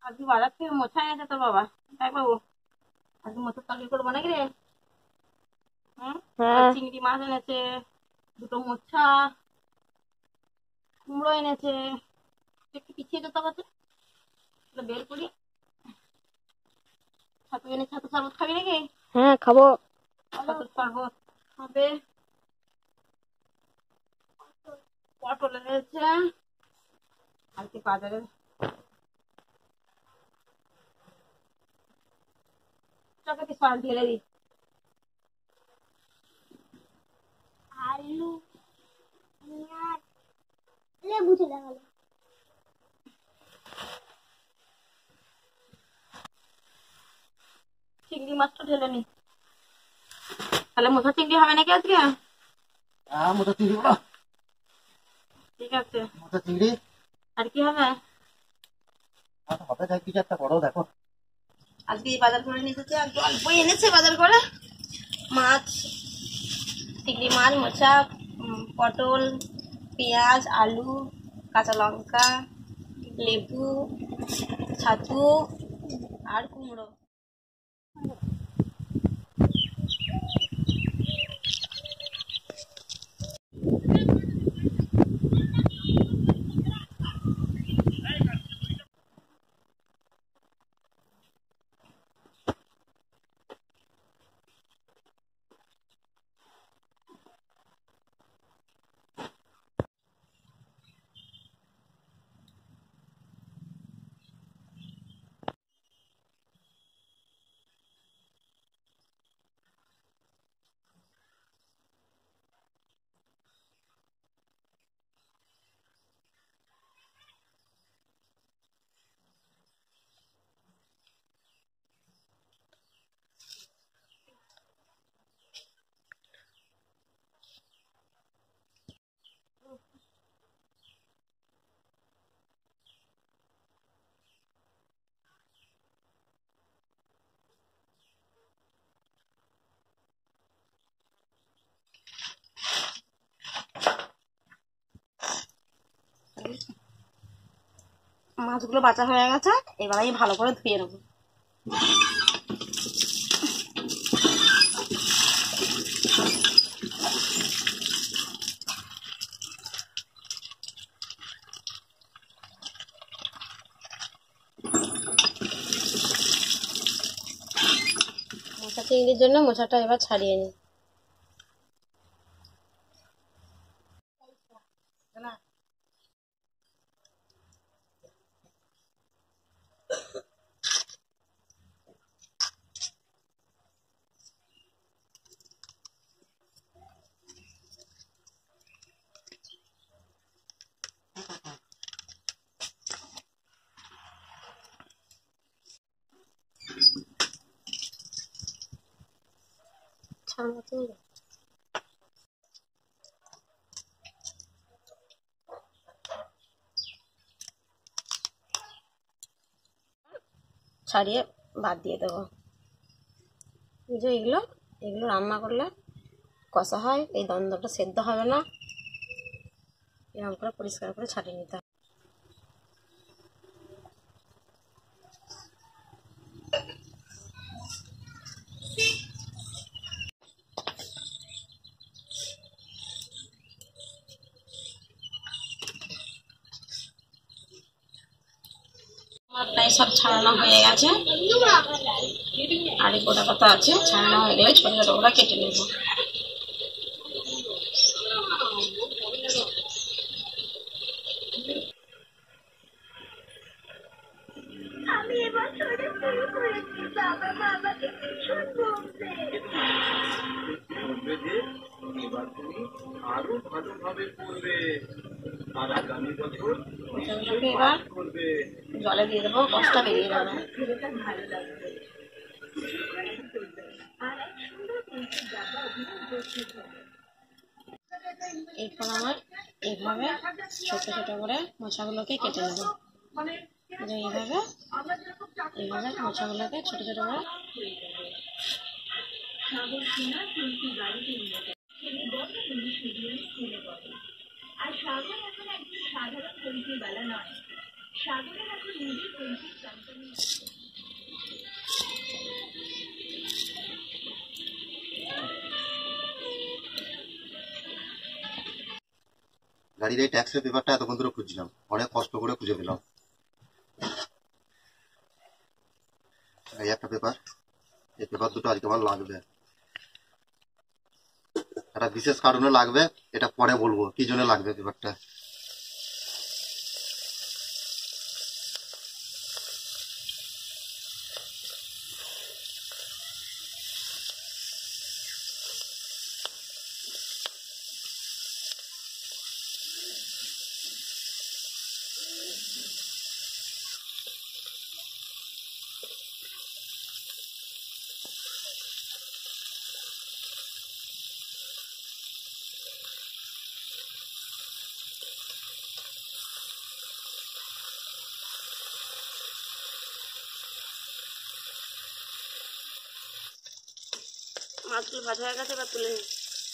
আজকে বাজার থেকে মোছা এনেছে তোর বাবা, তাই বাবু? আজকে মোচার তরকারি করবো নাকি রে? হ্যাঁ। চিংড়ি মাছ এনেছে, দুটো মোছা, কুমড়ো এনেছে। একটু পিছিয়ে যেতে হবে, বের করি। ছাতু এনেছে, ছাতু শরবত খাবি নাকি? হ্যাঁ খাবো। ছাতুর শরবত হবে। পটল এনেছে। আজকে বাজারে চকে সস ঢেলে দিই। আলু, পেঁয়াজ, লেবু চলে গেল। চিংড়ি মাছটা ঢেলে নি, তাহলে মোচা চিংড়ি হবে নাকি আজকে? মোটা চিংড়ি বলো। ঠিক আছে। মোটা চিংড়ি আর কি হবে? হবে তাই কিছু একটা করো, দেখো। আজকে বাজার করে নিয়ে এসেছে, আর অল্পই এনেছে বাজার করে। মাছ, চিংড়ি মাছ, মোচা, পটল, পেঁয়াজ, আলু, কাঁচা লঙ্কা, লেবু, ছাতু আর কুমড়ো। মাছগুলো বাছা হয়ে গেছে, এবার আমি ভালো করে ধুয়ে নেবো। মোচা চিংড়ির জন্য মোচাটা এবার ছাড়িয়ে নিই। ছাড়িয়ে বাদ দিয়ে দেবো। যে এগুলো এগুলো রান্না করলে কষা হয়, এই দ্বন্দ্বটা সেদ্ধ হবে না। এরকম করে পরিষ্কার করে ছাড়িয়ে নিতে হবে। আমার প্রায় সব ছাড়ানো হয়ে গেছে, আর এই গোটা কথা আছে। ছাড়ানো হয়ে গেলে ছোট ছোট করে কেটে নেব। আমি এবার শুরু করেছি, বাবা বাবাকে ভীষণ বলবে। এবার তুমি আরো ভালোভাবে করবে, আর আগামী বছর এবার জলে দিয়ে দেবো, কষ্টটা বেরিয়ে যাবে। এরপর আমার এইভাবে ছোট ছোট করে মোচাগুলোকে কেটে নেব। এইভাবে এইভাবে মোচাগুলোকে ছোট ছোট করে। আর সাগর এখন একজন সাধারণ পরিচয় বেলা নয়, গাড়ির এই ট্যাক্সের পেপারটা এতক্ষণ ধরে খুঁজছিলাম, অনেক কষ্ট করে খুঁজে পেলাম। এই একটা পেপার, এই পেপার দুটো আজকে আমার লাগবে, একটা বিশেষ কারণে লাগবে, এটা পরে বলবো কি জন্য লাগবে পেপারটা। মাছগুলো ভাজা হয়ে গেছে, এবার তুলে নিই।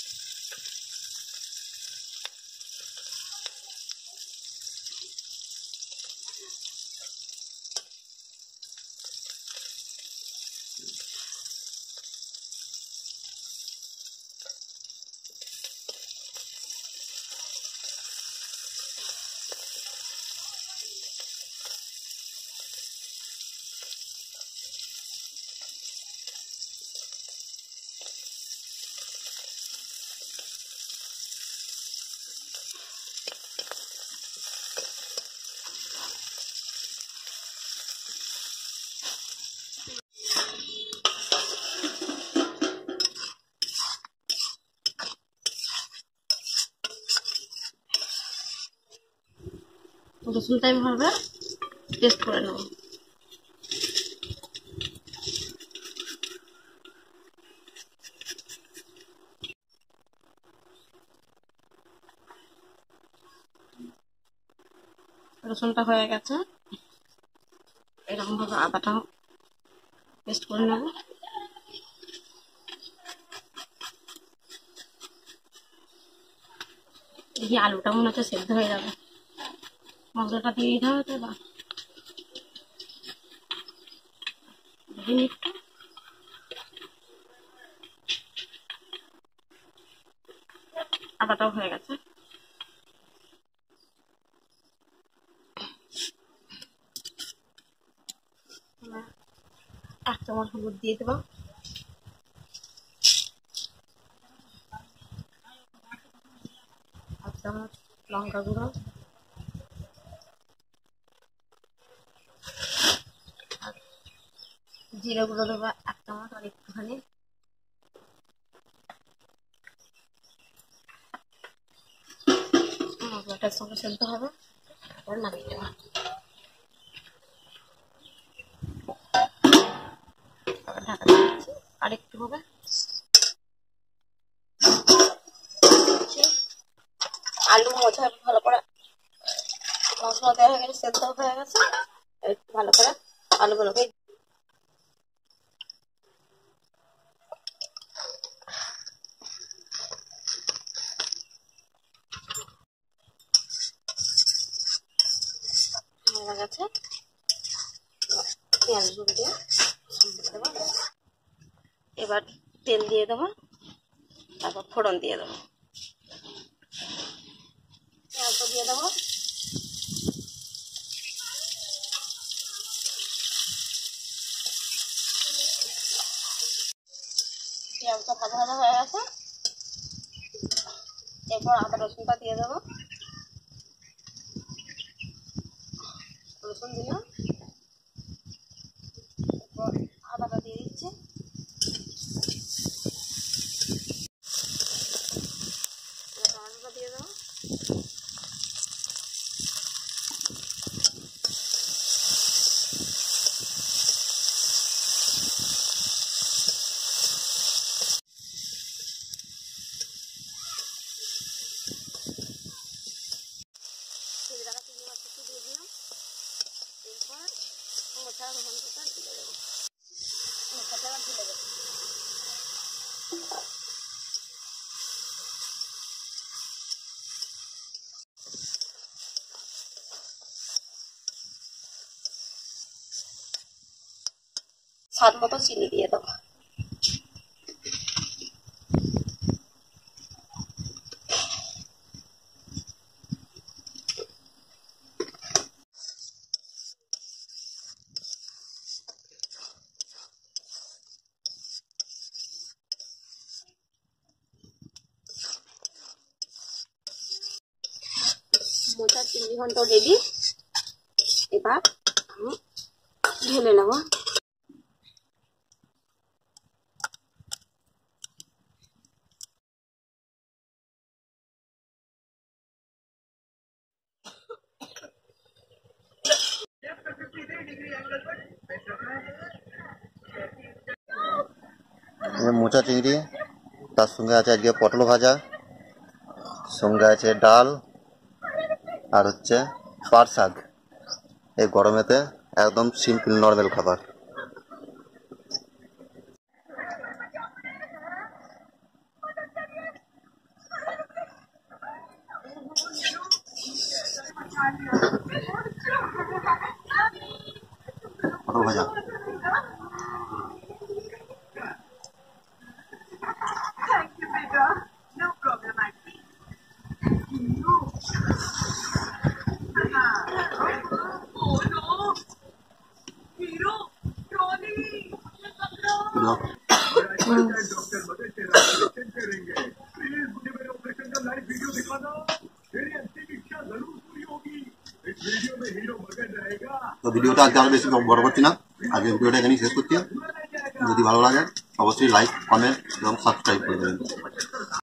রসুনটা আমি ভাবে পেস্ট করে নেব। রসুনটা হয়ে গেছে, এরকম ভাবে আদাটাও পেস্ট করে নেব। দেখি আলুটা মনে হচ্ছে সেদ্ধ হয়ে যাবে, মশলাটা দিয়ে দিতে হবে। বা দেখি একটু, আদাটাও হয়ে গেছে। এক চামচ হলুদ দিয়ে দেবো, এক চামচ লঙ্কা গুঁড়ো, আর জিরে গুঁড়ো দেবো এক চামচ, আর একটুখানি মশলাটার সঙ্গে সেদ্ধ হবে, তারপর নামিয়ে দেবো। ঢাকা দিচ্ছি, আর একটু হবে। আলু মোছা ভালো করে মশলা দেওয়া হয়ে গেছে, সেদ্ধ হয়ে গেছে। একটু ভালো করে আলুগুলোকে হয়ে গেছে, পেঁয়াজগুলো দিয়ে দেবো। এবার তেল দিয়ে দেবো, তারপর ফোড়ন দিয়ে দেবো, পেঁয়াজটা দিয়ে দেবো। পেঁয়াজটা ভাজা ভাজা হয়ে গেছে, এরপর আদা রসুনটা দিয়ে দেবো। রসুন দিলাম, এরপর আদাটা দিয়ে দিচ্ছি, টমেটোটা দিয়ে দেবো। চিংড়ি মাছ একটু দিয়ে দিলাম, এরপর মোছা রসুনটা তুলে দেবো, মোছাটা তুলে দেবো। স্বাদ মতো চিনি দিয়ে দেবো। মোচার চিংড়ি ঘন্ট রেডি। এবার আমি ঢেলে নেব। মোচা চিংড়ি, তার সঙ্গে আছে আজকে পটল ভাজা, সঙ্গে আছে ডাল, আর হচ্ছে পাট শাক। এই গরমেতে একদম সিম্পল নর্মাল খাবার। পটল ভাজা তো ভিডিওটা আজকে আরো বেশি বড় করছি না, আজকে ভিডিওটা এখানেই শেষ করছি। যদি ভালো লাগে অবশ্যই লাইক, কমেন্ট এবং সাবস্ক্রাইব করে দেবেন।